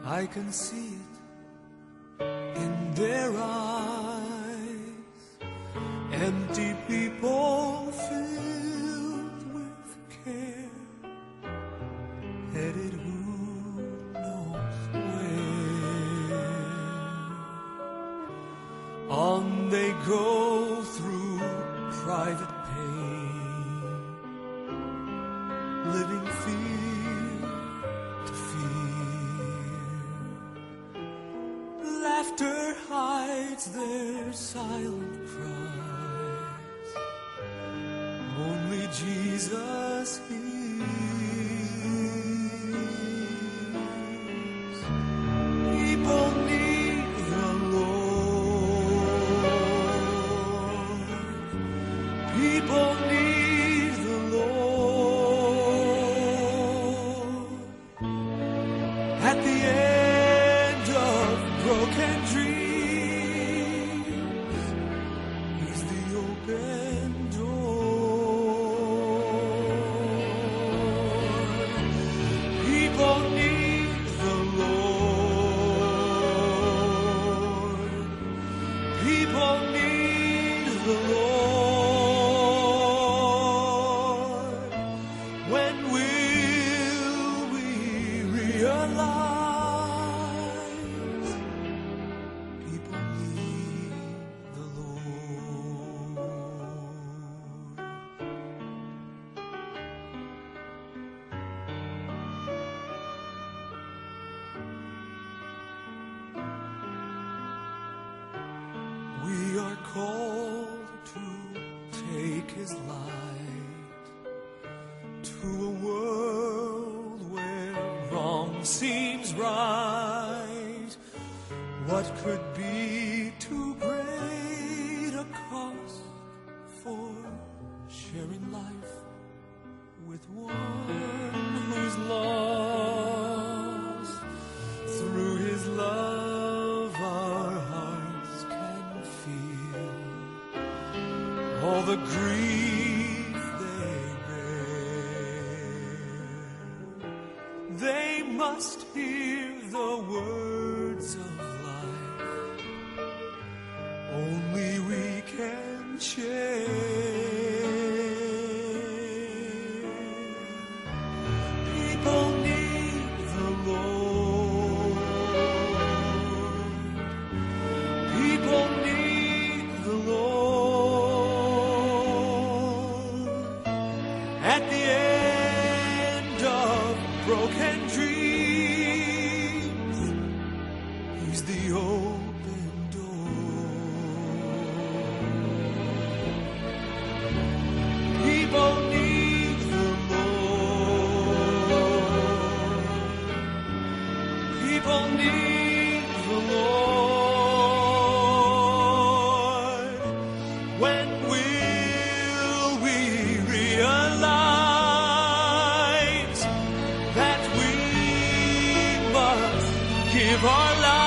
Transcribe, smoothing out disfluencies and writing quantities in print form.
I can see it in their eyes. Empty people filled with care, headed who knows where. On they go through private pain, living fear to fear. Laughter hides their silent cries. Only Jesus hears. People need the Lord. People need the Lord. At the end of broken dreams, He's the open door. People need the Lord. People need the Lord. When will we realize people need the Lord? We are called to take His light to a world where wrong seems right. What could be too great a cost for sharing life with one who's lost? Through His love our hearts can feel all the grief they bear. They must hear the words of life only we can share. People need the Lord. People need the Lord. At the end of broken dreams, He's the open door. People need the Lord. People need the Lord. When will we realize that we must give our lives